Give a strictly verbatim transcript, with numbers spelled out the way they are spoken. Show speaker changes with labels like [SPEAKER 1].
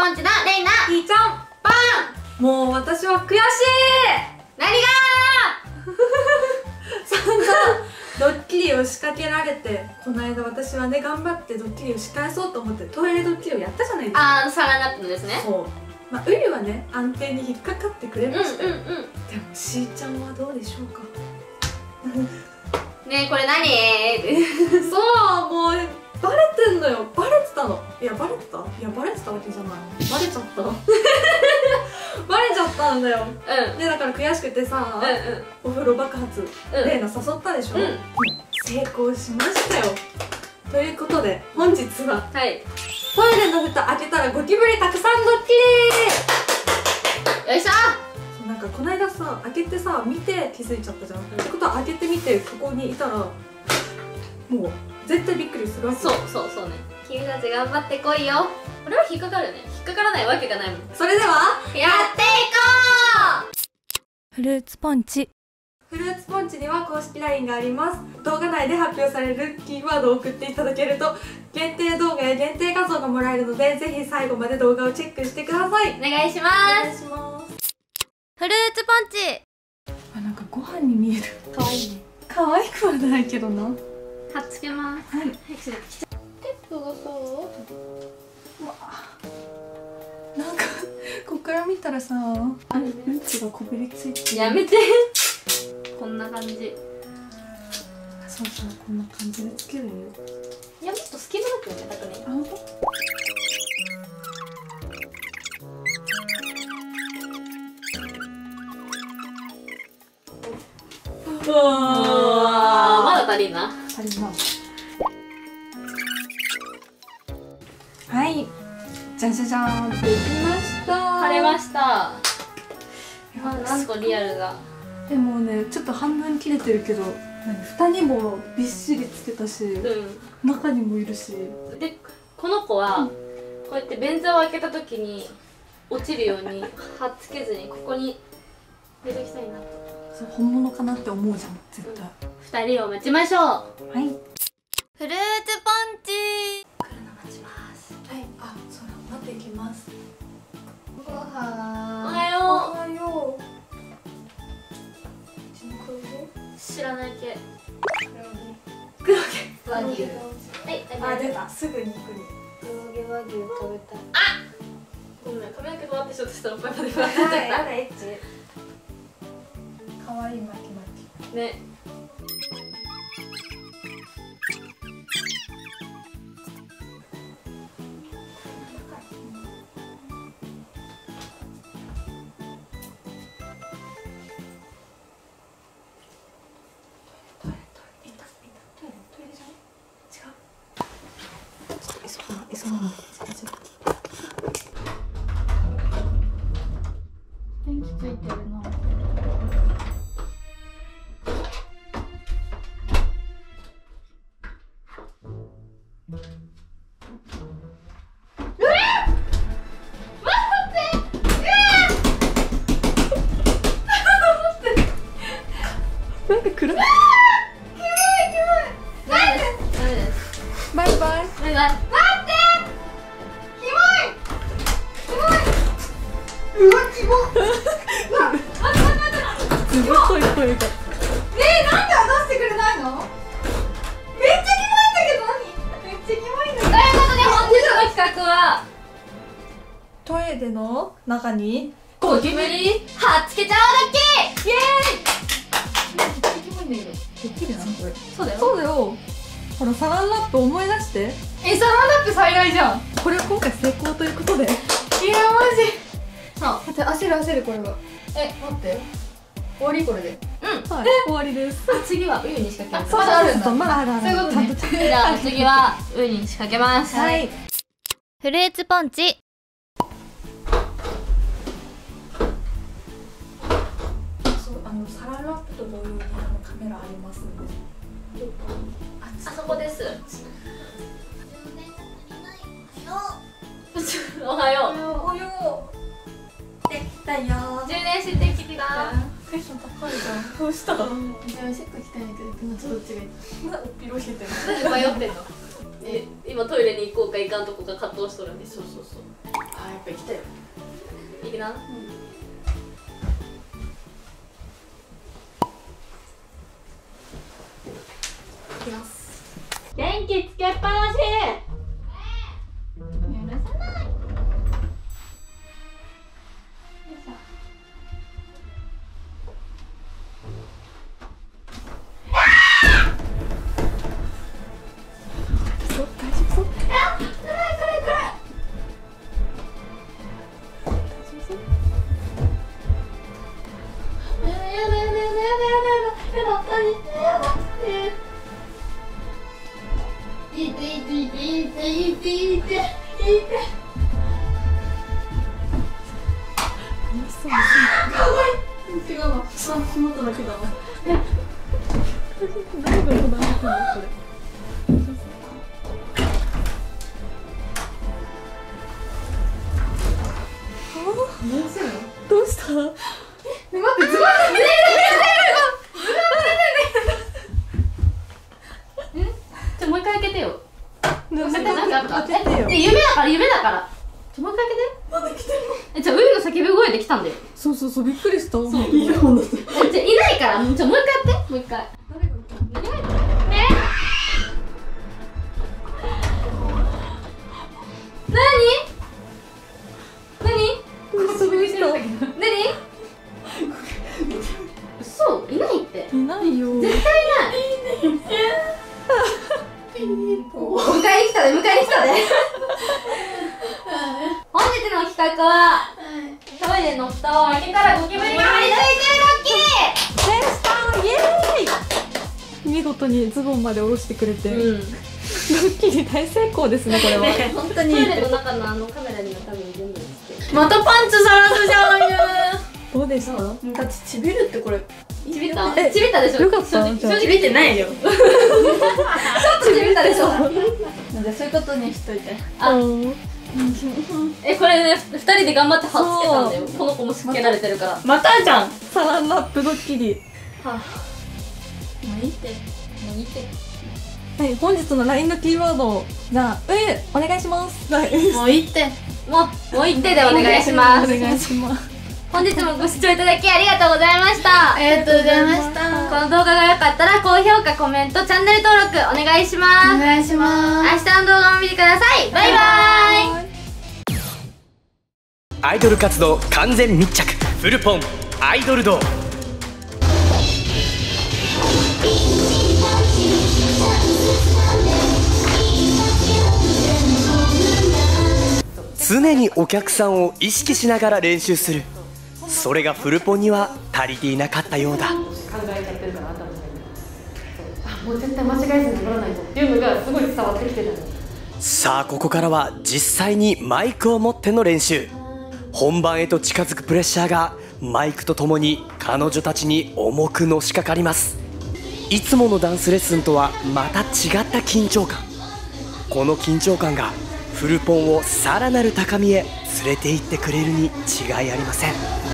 [SPEAKER 1] ポンチのレイナ
[SPEAKER 2] ひーちゃん
[SPEAKER 1] パン。
[SPEAKER 2] もう私は悔しい。
[SPEAKER 1] 何が
[SPEAKER 2] そんなドッキリを仕掛けられて、この間私はね頑張ってドッキリを仕返そうと思ってトイレドッキリをやったじゃないですか。
[SPEAKER 1] あー、サランラップのですね。
[SPEAKER 2] そう、まあ、ウユはね安定に引っかかってくれましたよ。
[SPEAKER 1] うんうんうん。
[SPEAKER 2] でもしーちゃんはどうでしょうか。
[SPEAKER 1] ねえ、これ何
[SPEAKER 2] そう、もうバレてんのよ。バレてたの。いやバレてたいやバレてたわけじゃない。バレちゃったバレちゃったんだよ。
[SPEAKER 1] うん
[SPEAKER 2] でだから悔しくてさ、
[SPEAKER 1] うん
[SPEAKER 2] お風呂爆発、
[SPEAKER 1] うん
[SPEAKER 2] レイナ誘ったでしょ、
[SPEAKER 1] うん、
[SPEAKER 2] 成功しましたよ。ということで本日は
[SPEAKER 1] はい、
[SPEAKER 2] トイレの蓋開けたらゴキブリたくさんドッキリ。
[SPEAKER 1] よいしょ。
[SPEAKER 2] そうなんかこの間さ開けてさ見て気づいちゃったじゃん、うん、ってことは開けてみてここにいたらもう絶対びっくりするわけ。
[SPEAKER 1] そうそうそうね。君たち頑張ってこいよ。これは引っかかるね。引っかからないわけがないもん。
[SPEAKER 2] それでは
[SPEAKER 1] やっていこ
[SPEAKER 2] う。フルーツポンチフルーツポンチには公式 ライン があります。動画内で発表されるキーワードを送っていただけると限定動画や限定画像がもらえるので、ぜひ最後まで動画をチェックしてください。
[SPEAKER 1] う。お願いしま
[SPEAKER 2] お願い
[SPEAKER 1] す。
[SPEAKER 2] します。
[SPEAKER 1] フルーツポンチ。
[SPEAKER 2] あ、なんかご飯に見える。
[SPEAKER 1] かわいいね。
[SPEAKER 2] 可愛くはないけどな。
[SPEAKER 1] はっつけます。
[SPEAKER 2] はい。
[SPEAKER 1] テープがさ、
[SPEAKER 2] うわ、なんかこっから見たらさ、あれうんちがこびりついてる。
[SPEAKER 1] やめてこんな感じ。
[SPEAKER 2] そうそう、こんな感じでつけるよ。
[SPEAKER 1] いや、もっと隙間なくよね、だからね。
[SPEAKER 2] あ、ほんと？うわ
[SPEAKER 1] あー、まだ足りんな。
[SPEAKER 2] ー、足りんな。はい、じゃじゃじゃーんってできました。
[SPEAKER 1] 晴れました。あ、なんかリアルだ。
[SPEAKER 2] でもね、ちょっと半分切れてるけど、何、蓋にもびっしりつけたし、
[SPEAKER 1] う
[SPEAKER 2] 中にもいるし。
[SPEAKER 1] ん。で、この子は、こうやって便座を開けた時に落ちるように貼っつけずにここに入れときたいなと。
[SPEAKER 2] そう、本物かなって思うじゃん、絶対。
[SPEAKER 1] 二人を待ちましょう。
[SPEAKER 2] はい。
[SPEAKER 1] フルーツポンチ。
[SPEAKER 2] 来るの待ちます。はい、あ、そうだ、待っていきます。ごはん。
[SPEAKER 1] おはよう。
[SPEAKER 2] おはよう。
[SPEAKER 1] 知らない系。
[SPEAKER 2] 黒毛。
[SPEAKER 1] 和牛。はい、
[SPEAKER 2] あ、出た。すぐ肉に。
[SPEAKER 1] 黒毛和牛食べたい。あ、ごめん、髪の毛ふわってしようとしたらおっぱいまでふわってなっちゃっ
[SPEAKER 2] はい、あら、エッチ。可愛い巻き巻
[SPEAKER 1] た。ね。電気ついてるな。
[SPEAKER 2] なんか暗い。バイバイ。
[SPEAKER 1] バイバイ。
[SPEAKER 2] うわ、キモ。すごい声が。えー、なんで話してくれないの？めっちゃキモいんだけど、何？めっちゃキモいんだけど。
[SPEAKER 1] ということで本日の企画は
[SPEAKER 2] トイレの中に
[SPEAKER 1] ゴキブリはっつけちゃおうだっけ。イエーイ。めっちゃキモいんだけど。
[SPEAKER 2] できるな、これ。
[SPEAKER 1] そうだよ。
[SPEAKER 2] そうだよ。ほら、サランラップ思い出して。
[SPEAKER 1] え、サランラップ最大じゃん。
[SPEAKER 2] これ今回成功ということで。
[SPEAKER 1] いや、マジ。そう。
[SPEAKER 2] 待って、焦る焦る、これは。
[SPEAKER 1] え、待って。終わりこれで。うん。
[SPEAKER 2] はい、終わりです。
[SPEAKER 1] あ、次はウユに仕掛ける。
[SPEAKER 2] まだあるんだ。まだあるある。
[SPEAKER 1] そういうことね。じゃあ次はウユに仕掛けます。
[SPEAKER 2] はい。
[SPEAKER 1] フルーツポンチ。
[SPEAKER 2] そう、あのサランラップと同様にあのカメラありますので。
[SPEAKER 1] あそこです。おはよう。
[SPEAKER 2] おはよう。できたよー。
[SPEAKER 1] 充電してきた。
[SPEAKER 2] テンション高いじゃん。どうしたの？
[SPEAKER 1] じゃあセット来たんだけど、今ちょっとどっちがいい？
[SPEAKER 2] な、おっぴろげてる。
[SPEAKER 1] 迷ってんの。え、今トイレに行こうか行かんとこか葛藤しとるんで。そうそうそう。
[SPEAKER 3] あ、やっぱ行きたいよ。
[SPEAKER 1] いくな。うん。いきます。電気つけっぱなし。許さない。よいしょ。
[SPEAKER 2] そう、大丈夫そう。
[SPEAKER 1] あ、暗い暗い暗い。やだやだやだやだやだやだやだやだ。いていていていていていていて。
[SPEAKER 2] 楽しそう。
[SPEAKER 1] かわいい。違うわ。あ、しまっただけだわ。
[SPEAKER 2] 誰がこだわってんのこれ。
[SPEAKER 3] 何してるの？
[SPEAKER 2] どうした？
[SPEAKER 3] ね、待って、ズボンが見える。
[SPEAKER 1] ちょ、もう一回開けてよ。
[SPEAKER 2] なん
[SPEAKER 1] 開けて、なんかあった。
[SPEAKER 2] 開けてよ。
[SPEAKER 1] え、夢だから、夢だから。ちょ、もう一回開けて。
[SPEAKER 3] まだ来てる
[SPEAKER 1] え、じゃあ、ウユの叫び声で来たんだよ。
[SPEAKER 2] そうそうそう、びっくりした。そう。
[SPEAKER 3] の？いいもんだって。
[SPEAKER 1] え、じゃあ、いないから、ちょ、もう一回やって。もう一回。
[SPEAKER 2] 誰が言ったの？
[SPEAKER 1] 何が入ってる？ね。なに？何？
[SPEAKER 2] どうした？
[SPEAKER 1] 何？嘘、いないって。
[SPEAKER 2] いないよ。
[SPEAKER 1] 絶対いない。
[SPEAKER 3] ピーポー。
[SPEAKER 1] 迎えに来たで、迎えに来たで。本日の企画は、トイレの蓋を開けたらゴキブリが張り付いてるドッキリ
[SPEAKER 2] でしたイエーイ。見事にズボンまで下ろしてくれて、
[SPEAKER 1] うん。
[SPEAKER 2] ドッキリ大成功ですね、これは。
[SPEAKER 1] ね、
[SPEAKER 3] 本当
[SPEAKER 1] トイ
[SPEAKER 3] に。
[SPEAKER 1] レの中のあのカメラには多分全部映ってる。
[SPEAKER 3] またパンツさらすじゃんよ。
[SPEAKER 2] どうでした？
[SPEAKER 3] だってちびるってこれ。
[SPEAKER 1] ちびった
[SPEAKER 2] え
[SPEAKER 1] ちびったでしょ。
[SPEAKER 2] よかった
[SPEAKER 1] 正直
[SPEAKER 2] じゃあ
[SPEAKER 1] 正直
[SPEAKER 3] ちびってないよ。
[SPEAKER 1] ちょっとちびったでしょ。
[SPEAKER 3] じゃあそういうことにしといて。
[SPEAKER 1] あ、
[SPEAKER 2] うん
[SPEAKER 1] え、これね、ふたりで頑張って貼っつけたんだよ。この子もしつけられてるから。
[SPEAKER 3] またじゃん。
[SPEAKER 2] サランラップドッキリ。
[SPEAKER 1] はあ、
[SPEAKER 3] もういいって。
[SPEAKER 1] もういいって。
[SPEAKER 2] はい、本日の ライン のキーワードをじゃあ、うゆお願いします。はい、
[SPEAKER 3] もういいって。
[SPEAKER 1] もう、もう一手でお願いします。
[SPEAKER 2] お願いします。
[SPEAKER 1] 本日もご視聴いただきありがとうございました。
[SPEAKER 3] ありがとうございました。
[SPEAKER 1] この動画が良かったら高評価、コメント、チャンネル登録お願いします。
[SPEAKER 3] お願いします。
[SPEAKER 1] 明日の動画も見てください。バイバーイ。
[SPEAKER 4] アイドル活動完全密着フルポンアイドル道。常にお客さんを意識しながら練習する。それがフルポンには足りていなかったようだ。
[SPEAKER 1] 考えちゃってるから頭の中に。あ、もう絶対間違えずに取らないとっていうのがすごい伝わってきてたの。
[SPEAKER 4] さあここからは実際にマイクを持っての練習。本番へと近づくプレッシャーがマイクとともに彼女たちに重くのしかかります。いつものダンスレッスンとはまた違った緊張感。この緊張感がフルポンをさらなる高みへ連れて行ってくれるに違いありません。